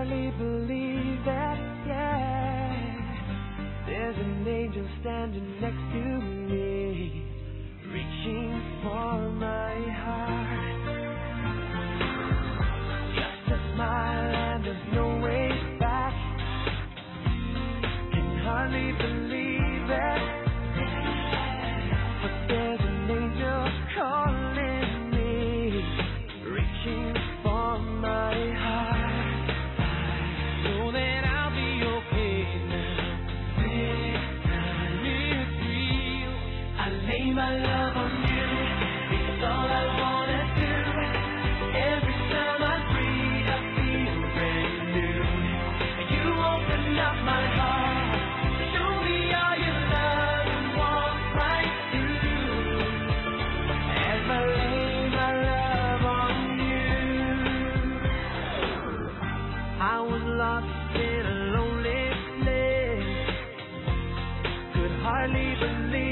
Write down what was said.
hardly believe that, yeah. There's an angel standing next to me, reaching for my heart. Just a smile and there's no way back. Can hardly believe it, but there's an angel calling me, reaching for my heart. I know that I'll be okay now. This time it's real. I lay my love on you. It's all I wanna do. Every time I breathe, I feel brand new. You open up my heart. Show me all your love and walk right through. As I lay my love on you. I was lost in a lonely place, could hardly believe